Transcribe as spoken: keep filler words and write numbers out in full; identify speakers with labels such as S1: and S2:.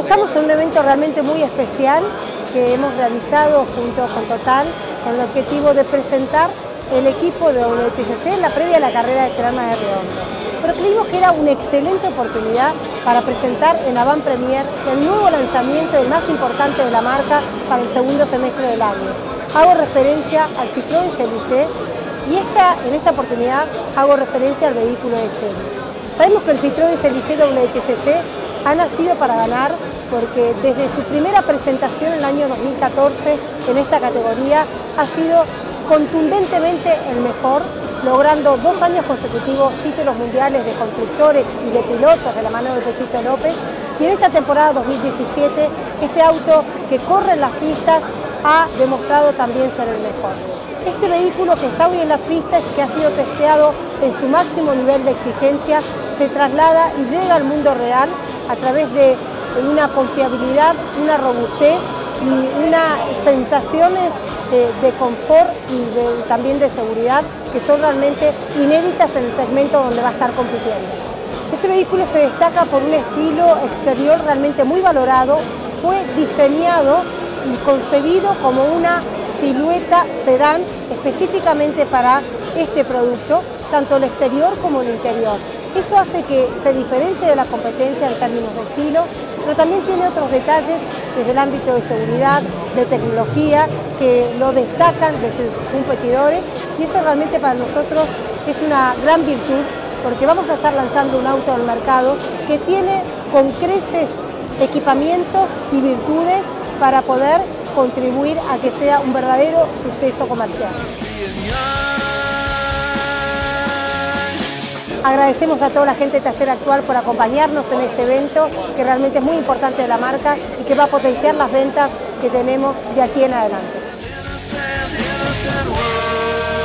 S1: Estamos en un evento realmente muy especial que hemos realizado junto con Total con el objetivo de presentar el equipo de W T C C en la previa a la carrera de Termas de Redondo. Pero creímos que era una excelente oportunidad para presentar en Avant Premier el nuevo lanzamiento, el más importante de la marca para el segundo semestre del año. Hago referencia al Citroën C L C y esta, en esta oportunidad hago referencia al vehículo de serie. Sabemos que el Citroën C L C W T C C ha nacido para ganar porque desde su primera presentación en el año dos mil catorce en esta categoría ha sido contundentemente el mejor, logrando dos años consecutivos títulos mundiales de constructores y de pilotos de la mano de Pechito López. Y en esta temporada dos mil diecisiete, este auto que corre en las pistas ha demostrado también ser el mejor. Este vehículo que está hoy en las pistas, que ha sido testeado en su máximo nivel de exigencia, se traslada y llega al mundo real a través de una confiabilidad, una robustez y unas sensaciones de, de confort y de, también de seguridad que son realmente inéditas en el segmento donde va a estar compitiendo. Este vehículo se destaca por un estilo exterior realmente muy valorado, fue diseñado y concebido como una silueta sedán específicamente para este producto, tanto el exterior como el interior. Eso hace que se diferencie de la competencia en términos de estilo, pero también tiene otros detalles desde el ámbito de seguridad, de tecnología, que lo destacan desde sus competidores, y eso realmente para nosotros es una gran virtud, porque vamos a estar lanzando un auto al mercado que tiene con creces equipamientos y virtudes para poder contribuir a que sea un verdadero suceso comercial. Agradecemos a toda la gente de Taller Actual por acompañarnos en este evento, que realmente es muy importante de la marca y que va a potenciar las ventas que tenemos de aquí en adelante.